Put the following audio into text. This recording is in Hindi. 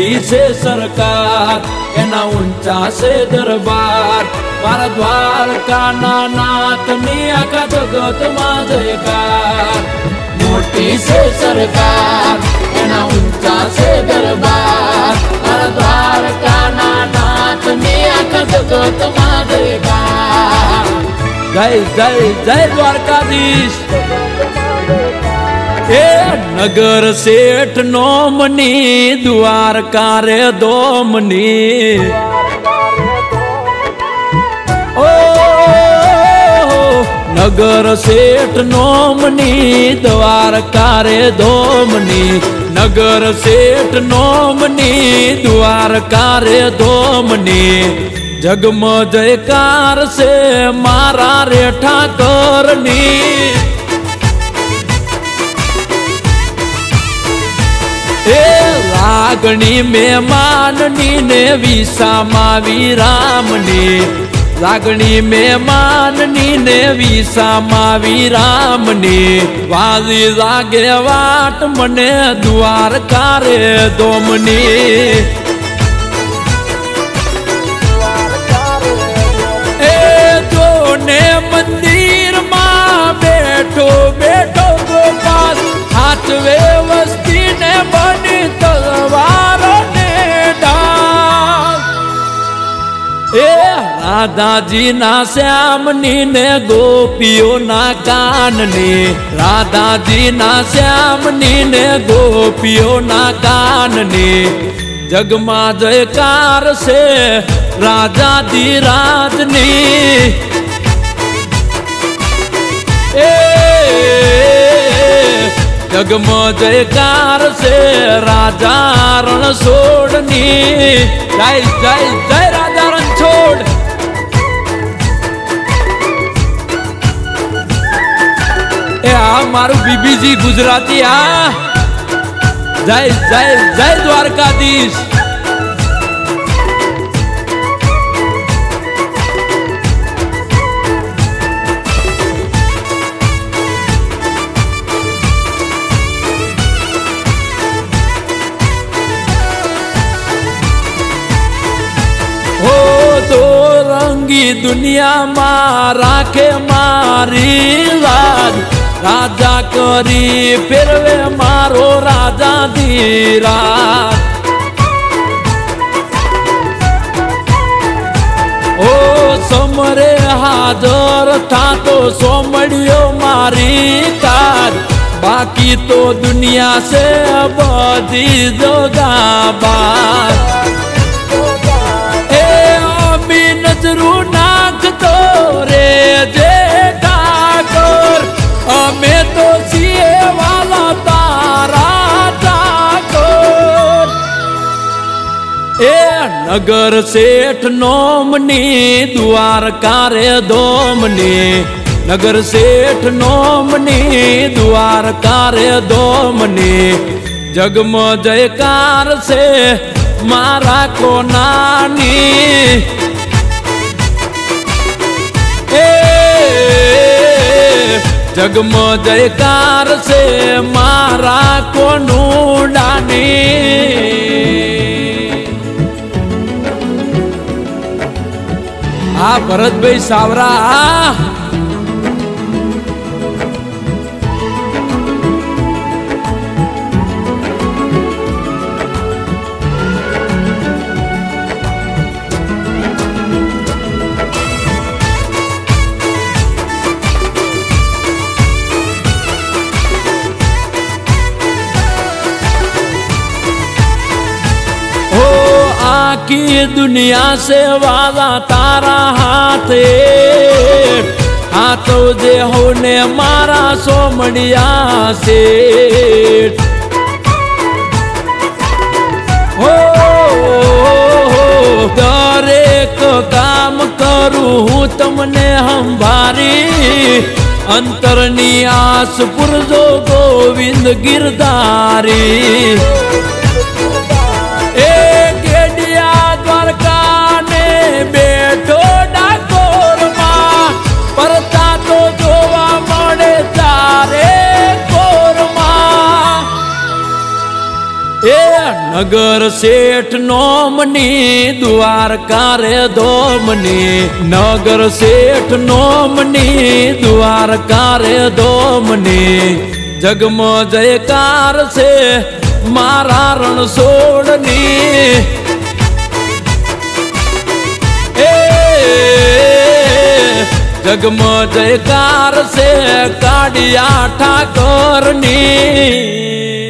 मोटी से सरकार एना ऊंचा से दरबार मारा द्वारका नाथ नी आखा जगत में जयकार। मोटी से सरकार एना ऊंचा से दरबार मारा द्वारका नाथ नी आखा जगत में जयकार। जय जय जय द्वारकाधीश। नगर सेठ नोमनी द्वारका रे दोमनी ओ नगर सेठ नोमनी द्वारका रे दोमनी नगर सेठ नोमनी द्वारका रे दोमनी जगम जयकार से मारा रे ठाकरनी। लागणी में माननी ने विसा मावी रामनी लागणी में माननी ने विसा मावी रामनी वाजी लागे वाट मने द्वारका रे दोमनी। जोने मंदिर मां बैठो बैठो गोपाल हाथवे वस्ती ने बनी तलवारों ने डाल। राधा जी ना श्यामनी ने गोपियों ना काननी राधा जी ना श्यामनी ने गोपियों ना काननी जगमा जयकार से राजा दी राजनी। जगम जयकार से राजा रण छोड़नी। जय जय जय राजा रण छोड़। मारू बीबी जी गुजराती जय जय जय द्वारकाधीश। दुनिया मां राखे मारी राज राजा करी फिरवे मारो राजा धीराज। ओ समरे हाजर था तो सोमड़ियो मारी काज बाकी तो दुनिया से बदी जोगा बात। नजरू नाक तो रे जे ठाकुर हमें तो सीए वाला तारा ठाकुर। नगर सेठ नोमनी द्वारका रे दोमनी नगर सेठ नोमनी द्वारका रे दोमनी जगम जयकार से मारा को नानी। जगम जयकार से मारा को नूडानी। भरत भाई सावरा की दुनिया से वाला तारा हाथ हाथ जे होने मारा सोमड़िया से हो दरेक काम करूँ तुमने हम भारी अंतरनी आस पुरजो गोविंद गिरधारी। बेटो डाकोर मां परता तो जोवा मणे तारे कोर मां। नगर सेठ नोमनी द्वारका रे दोमनी, नगर सेठ नोमनी द्वारका रे दोमनी। जगमो जयकार से मारा रणछोड़नी, जगमो जयकार से काड़िया ठाकुरनी।